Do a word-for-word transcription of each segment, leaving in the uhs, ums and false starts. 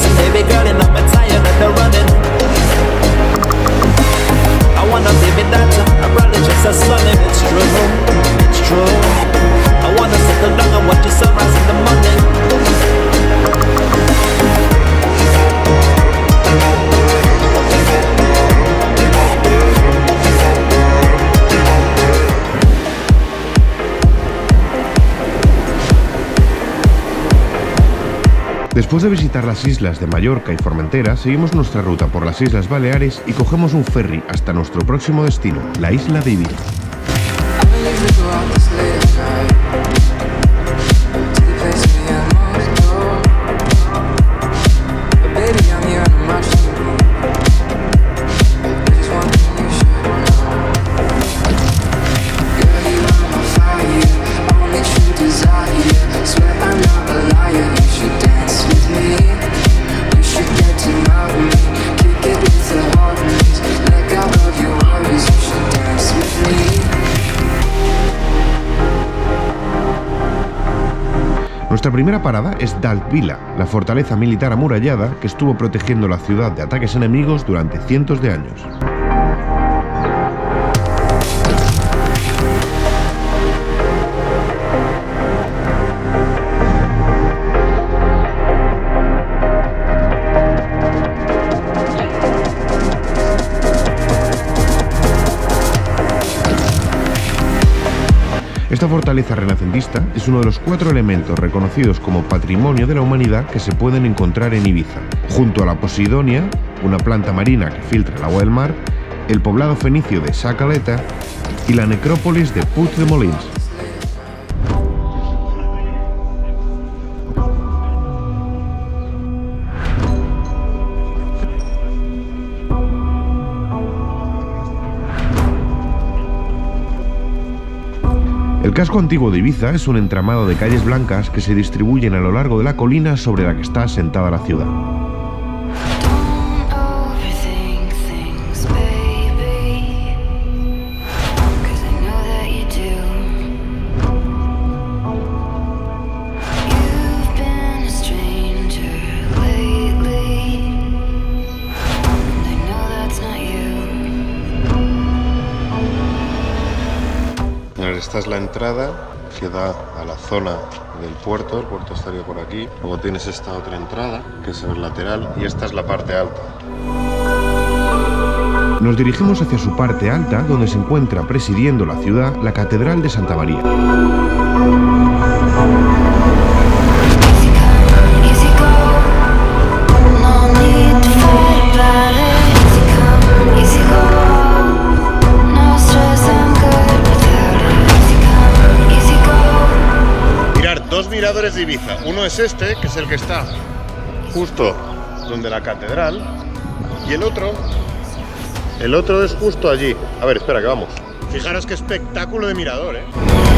listen, baby girl, and I'm tired of the running. I wanna baby daughter, a brother, just a son, and it's true, it's true. I wanna settle down and watch the sunrise in the morning. Después de visitar las islas de Mallorca y Formentera, seguimos nuestra ruta por las Islas Baleares y cogemos un ferry hasta nuestro próximo destino, la isla de Ibiza. Nuestra primera parada es Dalt Vila, la fortaleza militar amurallada que estuvo protegiendo la ciudad de ataques enemigos durante cientos de años. Esta fortaleza renacentista es uno de los cuatro elementos reconocidos como Patrimonio de la Humanidad que se pueden encontrar en Ibiza, junto a la Posidonia, una planta marina que filtra el agua del mar, el poblado fenicio de Sa Caleta y la necrópolis de Puig de Molins. El casco antiguo de Ibiza es un entramado de calles blancas que se distribuyen a lo largo de la colina sobre la que está asentada la ciudad. Esta es la entrada que da a la zona del puerto, el puerto estaría por aquí. Luego tienes esta otra entrada, que es el lateral, y esta es la parte alta. Nos dirigimos hacia su parte alta, donde se encuentra presidiendo la ciudad la Catedral de Santa María. Dos miradores de Ibiza. Uno es este, que es el que está justo donde la catedral, y el otro, el otro es justo allí. A ver, espera, que vamos. Fijaros qué espectáculo de mirador, ¿eh?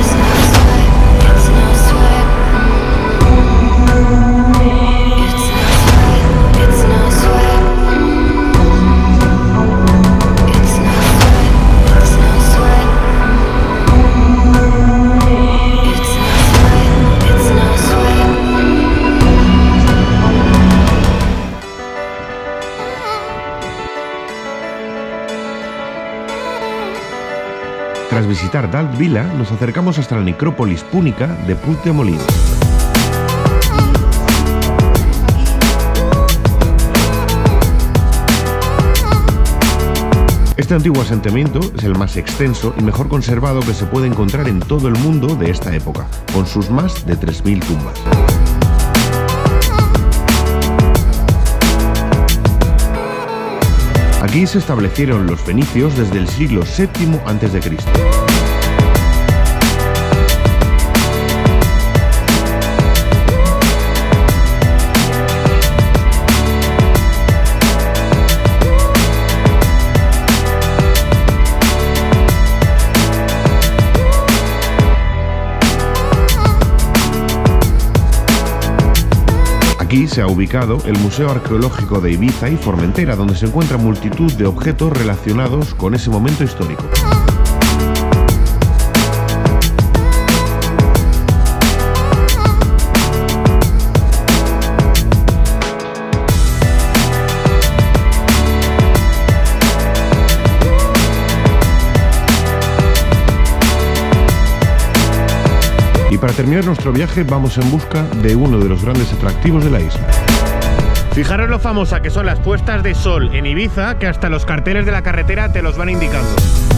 Tras visitar Dalt Vila, nos acercamos hasta la necrópolis púnica de Puig de Molins. Este antiguo asentamiento es el más extenso y mejor conservado que se puede encontrar en todo el mundo de esta época, con sus más de tres mil tumbas. Aquí se establecieron los fenicios desde el siglo séptimo antes de Cristo. Aquí se ha ubicado el Museo Arqueológico de Ibiza y Formentera, donde se encuentra multitud de objetos relacionados con ese momento histórico. Y para terminar nuestro viaje vamos en busca de uno de los grandes atractivos de la isla. Fijaros lo famosa que son las puestas de sol en Ibiza, que hasta los carteles de la carretera te los van indicando.